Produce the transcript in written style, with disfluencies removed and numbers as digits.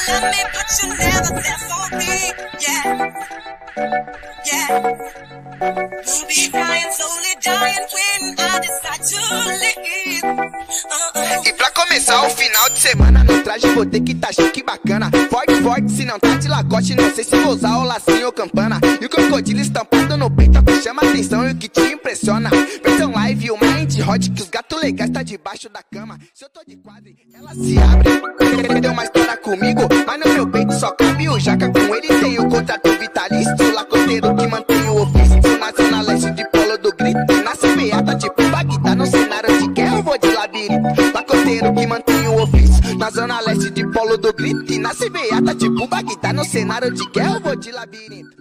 love me, but you're never there for me. Yeah, yeah. We'll be dying, slowly dying when I decide to leave. E pra começar o final de semana no traje vou ter que tá chique bacana. Forte, forte, se não tá de lacoste, não sei se vou usar o lacinho ou campana. E o crocodilo estampado no peito é o que chama atenção e o que te impressiona. Versão live, o mind hot, que os gatos legais tá debaixo da cama. Se eu tô de quadro, ela se abre. Deu uma história comigo, mas no meu peito só cabe o jaca. Com ele tem o contrato vitalício, lacoteiro que mantém o ofício. Na zona leste de Polo do Grito, na CPA tá tipo Bagdá. No cenário de guerra eu vou de labirinto, lacoteiro que mantém o ofício. Na zona leste de Polo do Grito, na CBA tá tipo Bagdá. No cenário de guerra eu vou de labirinto.